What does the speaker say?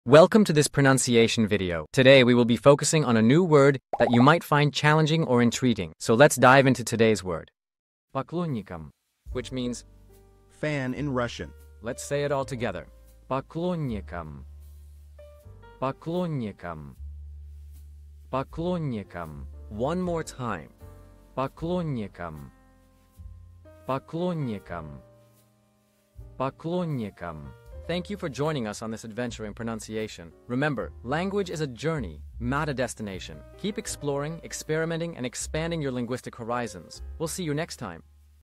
Welcome to this pronunciation video. Today we will be focusing on a new word that you might find challenging or intriguing. So let's dive into today's word. Поклонником, which means fan in Russian. Let's say it all together. Поклонником. Поклонником. Поклонником. One more time. Поклонником. Поклонником. Поклонником. Thank you for joining us on this adventure in pronunciation. Remember, language is a journey, not a destination. Keep exploring, experimenting, and expanding your linguistic horizons. We'll see you next time.